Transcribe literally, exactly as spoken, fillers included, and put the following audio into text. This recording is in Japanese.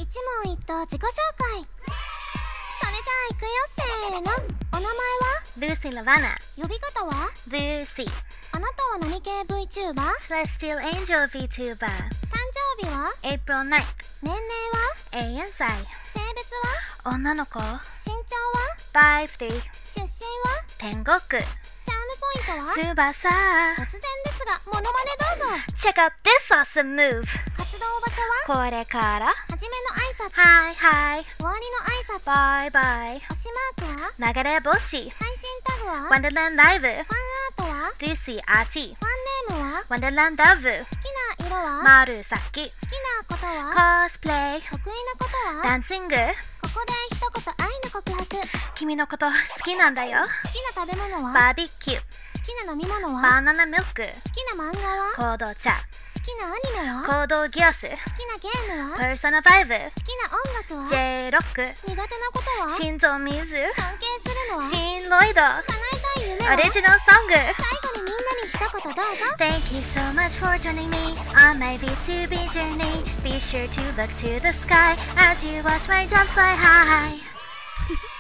一問一答自己紹介。それじゃあ行くよ、せーの。お名前は？ ルーシー・ラバナ。 呼び方は？ ルーシー。 あなたは何系 VTuber？ Celestial Angel VTuber。 誕生日は？ April ナイン。 年齢は？ 永遠歳。 性別は？ 女の子。 身長は？ ファイブスリー。 出身は？ 天国。 チャームポイントは？ 翼。 突然ですがモノマネどうぞ。 Check out this awesome move。 活動場所は？ これから初めの挨拶。 はいはい終わりの挨拶。 バイバイ。 推しマークは？ 流れ星。 配信タグは？ ワンダーランドライブ。 ファンアートは？ ルーシー アーティー。 ファンネームは？ ワンダーランドラブ。 好きな色は？ 丸崎。 好きなことは？ コスプレイ。 得意なことは？ ダンシング。 ここで一言愛の告白。好君のこと好きなんだよ。 きな食べ物は？ バーベキュー。 好きな飲み物は？ バナナミルク。 好きな漫画は？ 行動茶。 好きなアニメは？ 行動ギアス。 好きなゲームは？ パーソナファイブ。 好きな音楽は？ J ロック。 苦手なことは？ 心臓水。 尊敬するのは？ シンロイド。 叶えたい夢は？ オリジナルソング。 最後にみんなに一言どうぞ。 Thank you so much for joining me on my B two B journey. Be sure to look to the sky as you watch my jumps fly high.